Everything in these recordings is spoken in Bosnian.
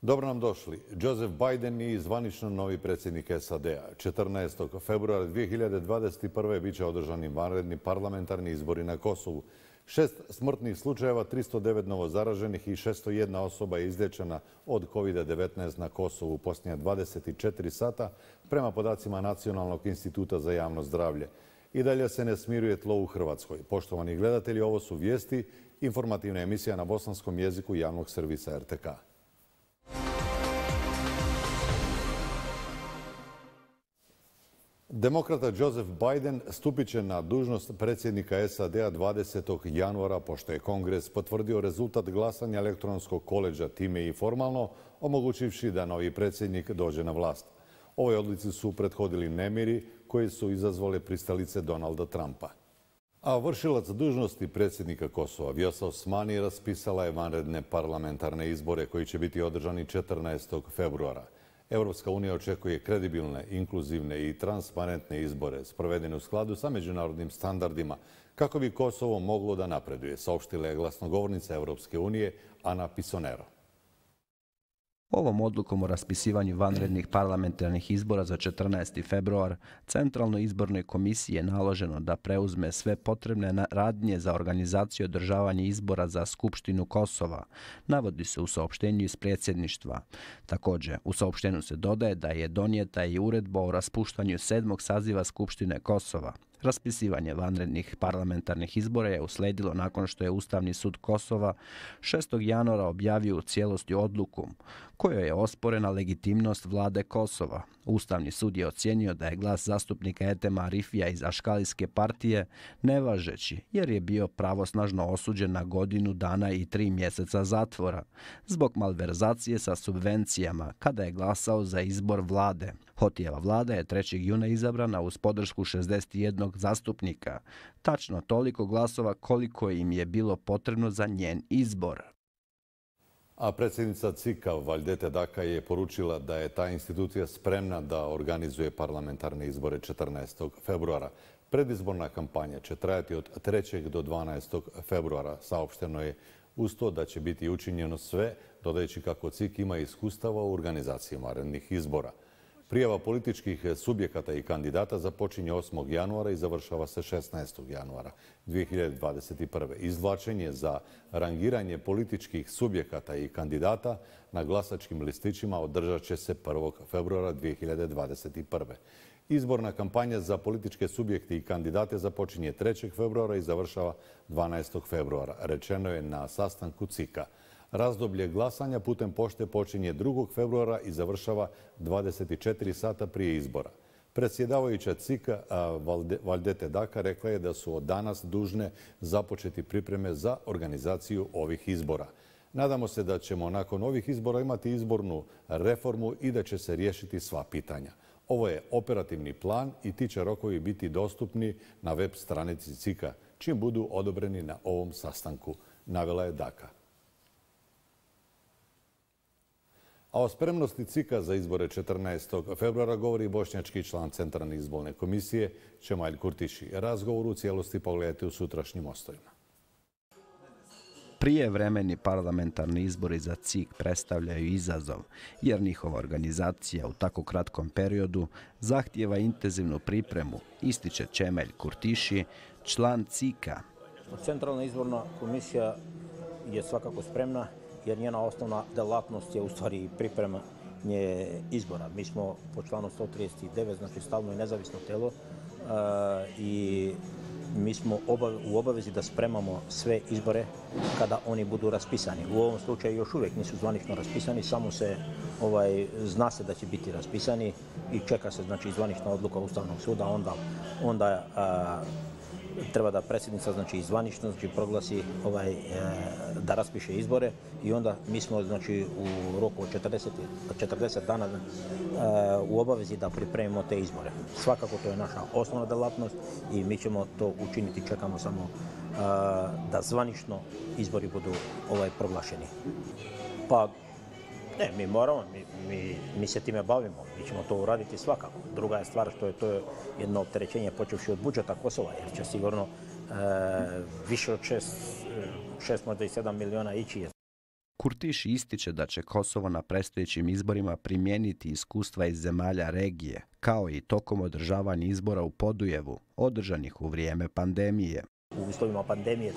Dobro nam došli. Joseph Biden je zvanično novi predsjednik SAD-a. 14. februara 2021. bit će održani vanredni parlamentarni izbori na Kosovu. 6 smrtnih slučajeva, 309 novozaraženih i 601 osoba je izliječena od COVID-19 na Kosovu u posljednja 24 sata, prema podacima Nacionalnog instituta za javno zdravlje. I dalje se ne smiruje tlo u Hrvatskoj. Poštovani gledatelji, ovo su vijesti, informativna emisija na bosanskom jeziku javnog servisa RTK. Demokrata Joseph Biden stupit će na dužnost predsjednika SAD-a 20. januara, pošto je Kongres potvrdio rezultat glasanja elektronskog koleđa, time i formalno omogućivši da novi predsjednik dođe na vlast. Ovoj odluci su prethodili nemiri koji su izazvali pristalice Donalda Trumpa. A vršilac dužnosti predsjednika Kosova, Vjosa Osmani, raspisala je vanredne parlamentarne izbore koji će biti održani 14. februara. Europska unija očekuje kredibilne, inkluzivne i transparentne izbore sprovedene u skladu sa međunarodnim standardima kako bi Kosovo moglo da napreduje, saopštila je glasnogovornica Europske unije Ana Pisonero. Ovom odlukom o raspisivanju vanrednih parlamentarnih izbora za 14. februar Centralnoj izbornoj komisiji je naloženo da preuzme sve potrebne radnje za organizaciju i održavanje izbora za Skupštinu Kosova, navodi se u saopštenju iz predsjedništva. Također, u saopštenju se dodaje da je donijeta i uredba o raspuštanju 7. saziva Skupštine Kosova. Raspisivanje vanrednih parlamentarnih izbora je usledilo nakon što je Ustavni sud Kosova 6. januara objavio u cijelosti odluku kojoj je osporena legitimnost vlade Kosova. Ustavni sud je ocijenio da je glas zastupnika Etema Arifija iz Aškalijske partije nevažeći jer je bio pravosnažno osuđen na godinu dana i 3 mjeseca zatvora zbog malverzacije sa subvencijama kada je glasao za izbor vlade. Hotijeva vlada je 3. juna izabrana uz podršku 61 zastupnika, tačno toliko glasova koliko im je bilo potrebno za njen izbor. A predsjednica CIK-a Valdete Daka je poručila da je ta institucija spremna da organizuje parlamentarne izbore 14. februara. Predizborna kampanja će trajati od 3. do 12. februara. Saopšteno je uz to da će biti učinjeno sve, dodajući kako CIK ima iskustava u organizaciji vanrednih izbora. Prijava političkih subjekata i kandidata započinje 8. januara i završava se 16. januara 2021. Izvlačenje za rangiranje političkih subjekata i kandidata na glasačkim listićima održat će se 1. februara 2021. Izborna kampanja za političke subjekte i kandidate započinje 3. februara i završava 12. februara, rečeno je na sastanku CIK-a. Razdoblje glasanja putem pošte počinje 2. februara i završava 24 sata prije izbora. Predsjedavajuća CIK-a Valdete Daka rekla je da su od danas dužne započeti pripreme za organizaciju ovih izbora. Nadamo se da ćemo nakon ovih izbora imati izbornu reformu i da će se riješiti sva pitanja. Ovo je operativni plan i ti će rokovi biti dostupni na web stranici CIK-a, čim budu odobreni na ovom sastanku, navela je Daka. A o spremnosti CIK-a za izbore 14. februara govori bošnjački član Centralne izborne komisije Čemail Kurtiši. Razgovor u cijelosti pogledajte u sutrašnjim mostovima. Prijevremeni parlamentarni izbori za CIK predstavljaju izazov, jer njihova organizacija u tako kratkom periodu zahtijeva intenzivnu pripremu, ističe Čemail Kurtiši, član CIK-a. Centralna izborna komisija je svakako spremna, jer njena osnovna delatnost je u stvari pripremanje izbora. Mi smo po članu 139, znači stalno i nezavisno telo, i mi smo u obavezi da spremamo sve izbore kada oni budu raspisani. U ovom slučaju još uvijek nisu zvanično raspisani, samo se zna se da će biti raspisani i čeka se znači zvanična odluka Ustavnog suda, onda treba da predsjednica znači zvanično proglasi da raspiše izbore i onda mi smo znači u roku od 40 dana u obavezi da pripremimo te izbore. Svakako to je naša osnovna delatnost i mi ćemo to učiniti, čekamo samo da zvanično izbori budu proglašeni. Pa ne, mi moramo, mi se time bavimo, mi ćemo to uraditi svakako. Druga je stvar što je to jedno opterećenje počevši od budžeta Kosova, jer će sigurno više od 6, možda i 7 miliona ići. Kurtiši ističe da će Kosovo na predstojećim izborima primijeniti iskustva iz zemalja regije, kao i tokom održavanja izbora u Podujevu, održanih u vrijeme pandemije. U uslovima pandemije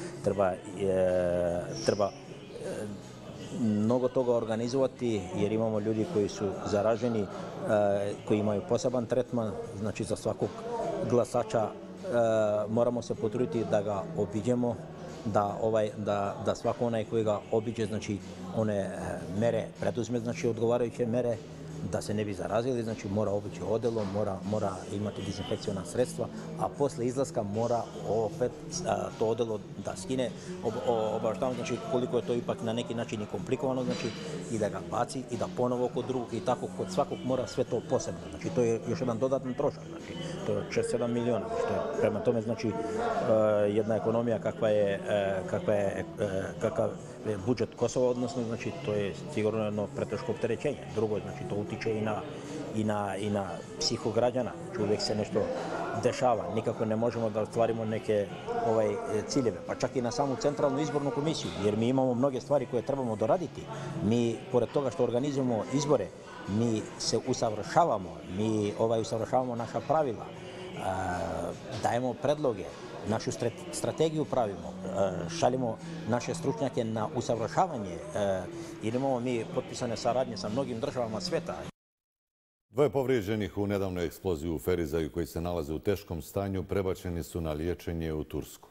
treba mnogo toga organizovati jer imamo ljudi koji su zaraženi, koji imaju poseban tretman, znači za glasača moramo se potruditi da ga obiđemo, da svako onaj koji ga obiđe, znači one mere preduzme, znači odgovarajuće mere, da se ne bi zarazili, znači mora obići odelo, mora imati dezinfekcijona sredstva, a posle izlaska mora opet to odelo da skine, obaveštavamo, znači koliko je to ipak na neki način i komplikovano, znači i da ga baci i da ponovo kod drugog i tako kod svakog mora sve to posebno, znači to je još jedan dodatan trošak, znači to je 6-7 miliona, što je prema tome znači jedna ekonomija kakav je budžet Kosova, odnosno znači to je sigurno jedno preteško opterećenje. Drugo, znači to utiče i na psihu građana. Znači, uvijek se nešto dešava. Nikako ne možemo da ostvarimo neke ciljeve, pa čak i na samu centralnu izbornu komisiju, jer mi imamo mnoge stvari koje trebamo doraditi. Mi, pored toga što organizujemo izbore, mi se usavršavamo, mi usavršavamo naša pravila, dajemo predloge, našu strategiju pravimo, šaljemo naše stručnjake na usavršavanje, jer imamo mi potpisane saradnje sa mnogim državama sveta. Dvoje povrijeđenih u nedavnoj eksploziji u Ferizaju koji se nalaze u teškom stanju prebačeni su na liječenje u Tursku.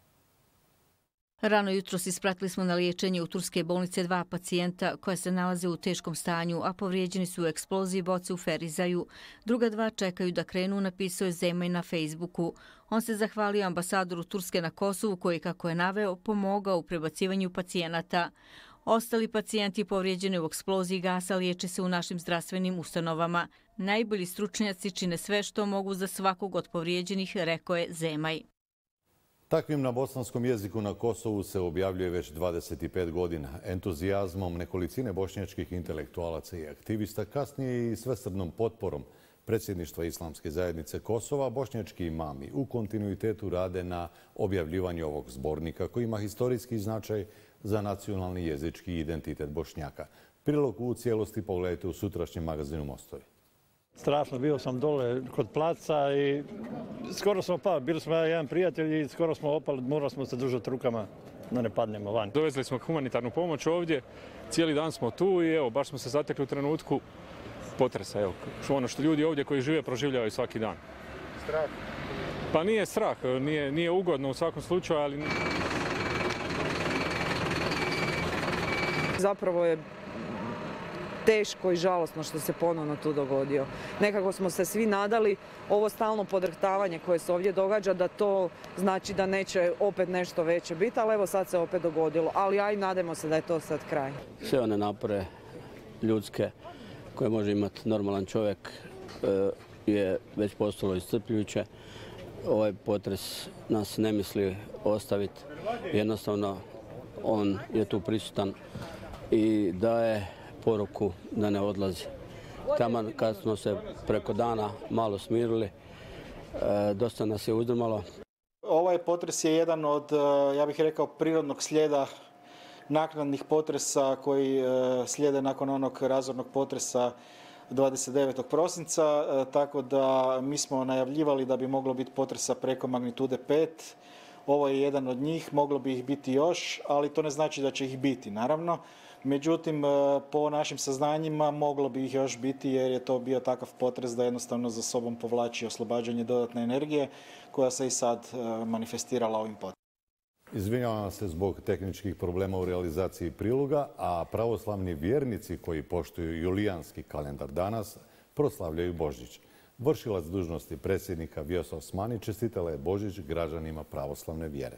Rano jutros ispratili smo na liječenje u turske bolnice 2 pacijenta koja se nalaze u teškom stanju, a povrijeđeni su u eksploziji boce u Ferizaju. Druga 2 čekaju da krenu, napisao je Zemaj na Facebooku. On se zahvalio ambasadoru Turske na Kosovu koji, kako je naveo, pomogao u prebacivanju pacijenata. Ostali pacijenti povrijeđeni u eksploziji gasa liječe se u našim zdravstvenim ustanovama. Najbolji stručnjaci čine sve što mogu za svakog od povrijeđenih, rekao je Zemaj. Takvim na bosanskom jeziku na Kosovu se objavljuje već 25 godina. Entuzijazmom nekolicine bošnjačkih intelektualaca i aktivista, kasnije i svesrdnom potporom predsjedništva Islamske zajednice Kosova, bošnjački imami u kontinuitetu rade na objavljivanju ovog zbornika koji ima historijski značaj za nacionalni jezički identitet Bošnjaka. Prilog u cijelosti pogledajte u sutrašnjem magazinu Mostovi. Strašno, bio sam dole kod placa i skoro smo pali. Bili smo jedan prijatelj i skoro smo opali, morali smo se držati rukama da ne padnemo van. Dovezli smo humanitarnu pomoć ovdje, cijeli dan smo tu i evo, baš smo se zatekli u trenutku potresa. Evo, ono što ljudi ovdje koji žive proživljavaju svaki dan. Strah? Pa nije strah, nije ugodno u svakom slučaju, ali... Zapravo je teško i žalosno što se ponovno tu dogodio. Nekako smo se svi nadali, ovo stalno podrhtavanje koje se ovdje događa, da to znači da neće opet nešto veće biti, ali evo sad se opet dogodilo. Ali aj nadajmo se da je to sad kraj. Sve one napore ljudske koje može imati normalan čovjek je već postalo iscrpljujuće. Ovaj potres nas ne misli ostaviti. Jednostavno on je tu prisutan i daje poruku da ne odlazi. Taman kad smo se preko dana malo smirili, dosta nas je uzdrmalo. Ovaj potres je jedan od, ja bih rekao, prirodnog slijeda naknadnih potresa koji slijede nakon onog razornog potresa 29. prosinca, tako da mi smo najavljivali da bi moglo biti potresa preko magnitude 5. Ovo je jedan od njih, moglo bi ih biti još, ali to ne znači da će ih biti, naravno. Međutim, po našim saznanjima moglo bi ih još biti jer je to bio takav potres da jednostavno za sobom povlači oslobađanje dodatne energije koja se i sad manifestirala ovim potresom. Izvinjavam se zbog tehničkih problema u realizaciji priloga, a pravoslavni vjernici koji poštuju julijanski kalendar danas proslavljaju Božić. Vršilac dužnosti predsjednika Vjosa Osmani čestitala je Božić građanima pravoslavne vjere.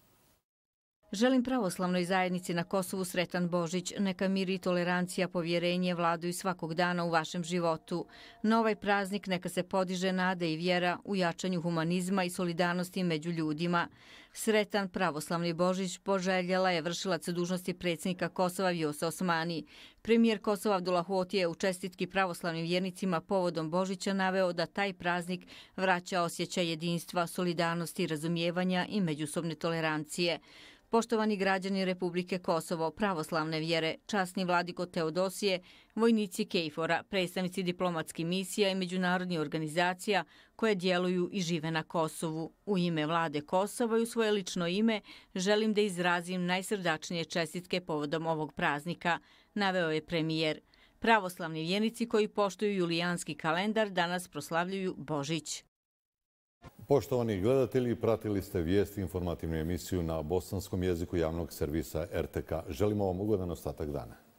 Želim pravoslavnoj zajednici na Kosovu sretan Božić. Neka mir i tolerancija, povjerenje vladaju svakog dana u vašem životu. Na ovaj praznik neka se podiže nada i vjera u jačanju humanizma i solidarnosti među ljudima. Sretan pravoslavni Božić poželjela je vršilac dužnosti predsjednika Kosova Vjosa Osmani. Premijer Kosova Abdullah Hoti je u čestitki pravoslavnim vjernicima povodom Božića naveo da taj praznik vraća osjećaj jedinstva, solidarnosti, razumijevanja i međusobne tolerancije. Poštovani građani Republike Kosovo, pravoslavne vjere, časni vladiko Teodosije, vojnici KFOR-a, predstavnici diplomatskih misija i međunarodnih organizacija koje djeluju i žive na Kosovu. U ime vlade Kosova i u svoje lično ime želim da izrazim najsrdačnije čestitke povodom ovog praznika, naveo je premijer. Pravoslavni vjernici koji poštuju julijanski kalendar danas proslavljuju Božić. Poštovani gledatelji, pratili ste vijesti informativnu emisiju na bosanskom jeziku javnog servisa RTK. Želimo vam ugodan ostatak dana.